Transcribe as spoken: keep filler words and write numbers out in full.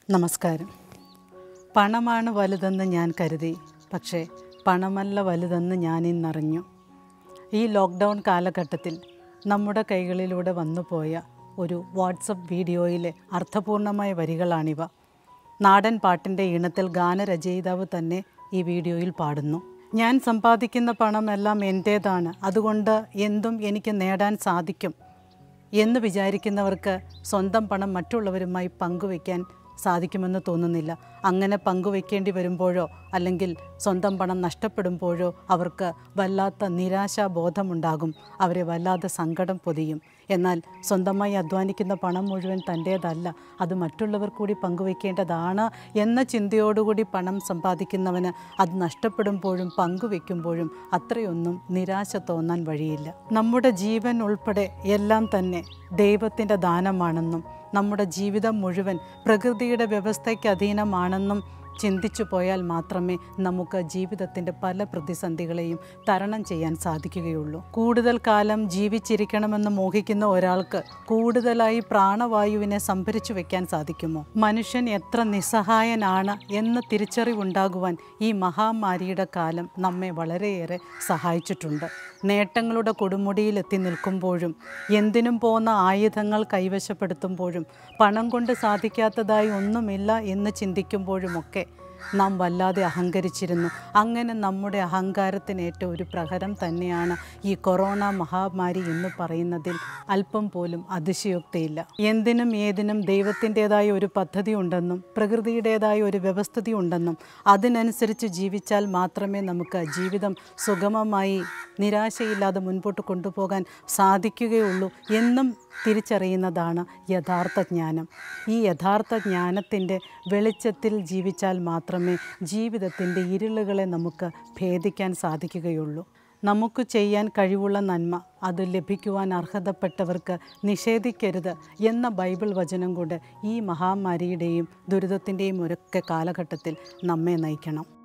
നമസ്കാരം. പണമാണ് വലുതെന്ന് ഞാൻ കരുതി, പക്ഷേ പണമല്ല വലുതെന്ന് ഞാനിന്നറിഞ്ഞു. ഈ ലോക്ക്ഡൗൺ കാലഘട്ടത്തിൽ നമ്മുടെ കൈകളിലൂടെ വന്നുപോയ ഒരു വാട്സപ്പ് വീഡിയോയിലെ അർത്ഥപൂർണമായ വരികളാണിവ. നാടൻ പാട്ടിൻ്റെ ഈണത്തിൽ ഗാനരചയിതാവ് തന്നെ ഈ വീഡിയോയിൽ പാടുന്നു. ഞാൻ സമ്പാദിക്കുന്ന പണമെല്ലാം എൻ്റേതാണ്, അതുകൊണ്ട് എന്തും എനിക്ക് നേടാൻ സാധിക്കും എന്ന് വിചാരിക്കുന്നവർക്ക് സ്വന്തം പണം മറ്റുള്ളവരുമായി പങ്കുവയ്ക്കാൻ സാധിക്കുമെന്ന് തോന്നുന്നില്ല. അങ്ങനെ പങ്കുവയ്ക്കേണ്ടി വരുമ്പോഴോ അല്ലെങ്കിൽ സ്വന്തം പണം നഷ്ടപ്പെടുമ്പോഴോ അവർക്ക് വല്ലാത്ത നിരാശാബോധമുണ്ടാകും, അവരെ വല്ലാതെ സങ്കടം പൊതിയും. എന്നാൽ സ്വന്തമായി അധ്വാനിക്കുന്ന പണം മുഴുവൻ തൻ്റേതല്ല, അത് മറ്റുള്ളവർ കൂടി പങ്കുവയ്ക്കേണ്ടതാണ് എന്ന ചിന്തയോടുകൂടി പണം സമ്പാദിക്കുന്നവന് അത് നഷ്ടപ്പെടുമ്പോഴും പങ്കുവയ്ക്കുമ്പോഴും അത്രയൊന്നും നിരാശ തോന്നാൻ വഴിയില്ല. നമ്മുടെ ജീവൻ ഉൾപ്പെടെ എല്ലാം തന്നെ ദൈവത്തിൻ്റെ ദാനമാണെന്നും നമ്മുടെ ജീവിതം മുഴുവൻ പ്രകൃതിയുടെ വ്യവസ്ഥയ്ക്ക് അധീനമാണെന്നും ചിന്തിച്ചു പോയാൽ മാത്രമേ നമുക്ക് ജീവിതത്തിൻ്റെ പല പ്രതിസന്ധികളെയും തരണം ചെയ്യാൻ സാധിക്കുകയുള്ളൂ. കൂടുതൽ കാലം ജീവിച്ചിരിക്കണമെന്ന് മോഹിക്കുന്ന ഒരാൾക്ക് കൂടുതലായി പ്രാണവായുവിനെ സംഭരിച്ചു വയ്ക്കാൻ സാധിക്കുമോ? മനുഷ്യൻ എത്ര നിസ്സഹായനാണ് എന്ന് തിരിച്ചറിവുണ്ടാകുവാൻ ഈ മഹാമാരിയുടെ കാലം നമ്മെ വളരെയേറെ സഹായിച്ചിട്ടുണ്ട്. നേട്ടങ്ങളുടെ കൊടുമുടിയിലെത്തി നിൽക്കുമ്പോഴും എന്തിനും പോന്ന ആയുധങ്ങൾ കൈവശപ്പെടുത്തുമ്പോഴും പണം കൊണ്ട് സാധിക്കാത്തതായി ഒന്നുമില്ല എന്ന് ചിന്തിക്കുമ്പോഴുമൊക്കെ നാം വല്ലാതെ അഹങ്കരിച്ചിരുന്നു. അങ്ങനെ നമ്മുടെ അഹങ്കാരത്തിനേറ്റ ഒരു പ്രഹരം തന്നെയാണ് ഈ കൊറോണ മഹാമാരി എന്ന് പറയുന്നതിൽ അല്പം പോലും അതിശയോക്തിയില്ല. എന്തിനും ഏതിനും ദൈവത്തിൻ്റേതായ ഒരു പദ്ധതി ഉണ്ടെന്നും പ്രകൃതിയുടേതായ ഒരു വ്യവസ്ഥിതി ഉണ്ടെന്നും അതിനനുസരിച്ച് ജീവിച്ചാൽ മാത്രമേ നമുക്ക് ജീവിതം സുഗമമായി നിരാശയില്ലാതെ മുൻപോട്ട് കൊണ്ടുപോകാൻ സാധിക്കുകയുള്ളൂ എന്നും തിരിച്ചറിയുന്നതാണ് യഥാർത്ഥ ജ്ഞാനം. ഈ യഥാർത്ഥ ജ്ഞാനത്തിൻ്റെ വെളിച്ചത്തിൽ ജീവിച്ചാൽ മാത്രമേ ജീവിതത്തിൻ്റെ ഇരുളുകളെ നമുക്ക് ഭേദിക്കാൻ സാധിക്കുകയുള്ളൂ. നമുക്ക് ചെയ്യാൻ കഴിവുള്ള നന്മ അത് ലഭിക്കുവാൻ അർഹതപ്പെട്ടവർക്ക് നിഷേധിക്കരുത് എന്ന ബൈബിൾ വചനം കൊണ്ട് ഈ മഹാമാരിയുടെയും ദുരിതത്തിൻ്റെയും ഒക്കെ കാലഘട്ടത്തിൽ നമ്മെ നയിക്കണം.